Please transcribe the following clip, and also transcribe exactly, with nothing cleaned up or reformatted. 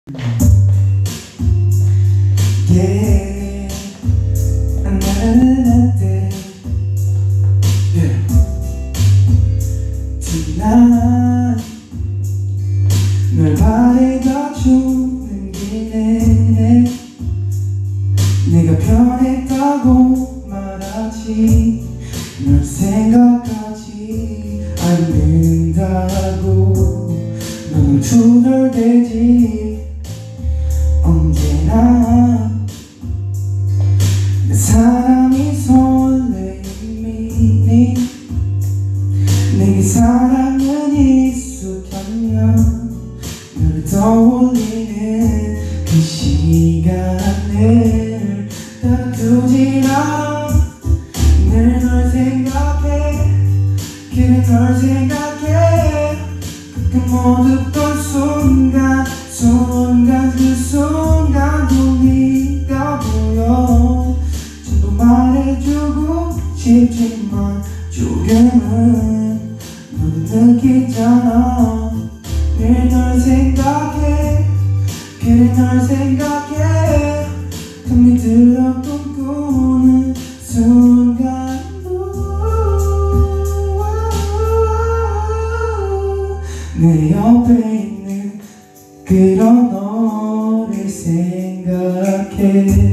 Yeah, 나는 어때? Yeah. Tonight 널 바래다 주는 길에 네가 변했다고 말하지 널 생각하지 않는다고 너는 투덜대지 언제나 내 사람이 설레임이니 내게 사랑은 익숙하면 널 떠올리는 그 시간을 다투지 않아 늘 널 생각해 그래 널 생각해 가끔 어둡던 순간 순간 그 순간도 네가 보여 전부 말해주고 싶지만 조금은 너는 느끼잖아 늘 널 생각해 그래 널 생각해 틈이 들어 꿈꾸는 순간도 내 옆에 있는 그런 너를 생각해